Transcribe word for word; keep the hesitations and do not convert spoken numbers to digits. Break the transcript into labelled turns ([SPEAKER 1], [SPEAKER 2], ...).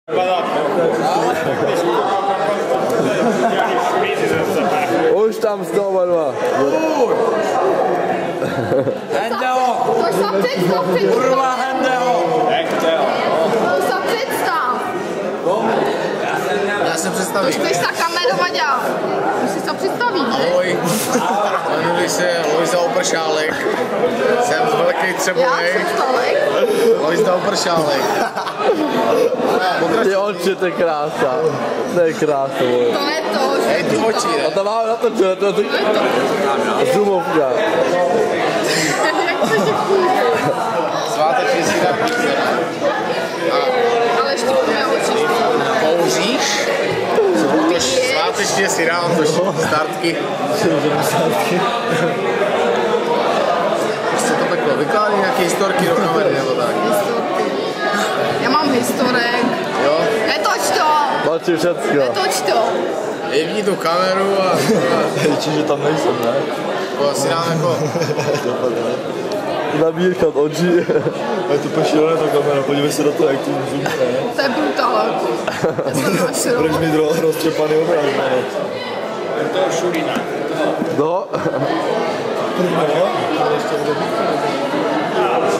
[SPEAKER 1] Už tam znovu dva.
[SPEAKER 2] Hendeho!
[SPEAKER 3] To se představ, představ.
[SPEAKER 2] Kurva Hendeho!
[SPEAKER 3] To se představ.
[SPEAKER 2] Já se představím.
[SPEAKER 3] Chceš ta kamera, Vaďa? Musíš se představit, ne?
[SPEAKER 2] Ahoj, jmenuji se Lojza Opršálek, jsem z Velký Třebovej.
[SPEAKER 3] Já jsem Stalek.
[SPEAKER 2] Lojza Opršálek.
[SPEAKER 1] Ty oči, to je krása. To je krása, vole.
[SPEAKER 3] To je to, že
[SPEAKER 2] Hej, ty oči,
[SPEAKER 1] A
[SPEAKER 2] ne?
[SPEAKER 1] to máme na to, to je to zoomovka.
[SPEAKER 3] Jak to ti půjde?
[SPEAKER 2] Svátečně si dám pizza, ne?
[SPEAKER 3] Ale ještě tvoje oči.
[SPEAKER 2] Kouříš? Tož svátečně si dám tož startky. Prostě to peklo. Vykládej nějaké historky do kamery, nebo tak.
[SPEAKER 3] Historky. Já mám historek.
[SPEAKER 2] Jo?
[SPEAKER 3] Netoč to!
[SPEAKER 1] Mlčí všecko.
[SPEAKER 3] Netoč to!
[SPEAKER 2] Vypni tu kameru a...
[SPEAKER 1] Čiže tam nejsem, ne?
[SPEAKER 2] To si dám jako...
[SPEAKER 1] Nabírkat oči. Je to pošílené ta kamera, podívej se na to, jak tu zoom, ne?
[SPEAKER 3] To je brutál.
[SPEAKER 1] Budeš mít rozčepaný obraz, ne?
[SPEAKER 4] To je šulina.
[SPEAKER 1] No. První, jo?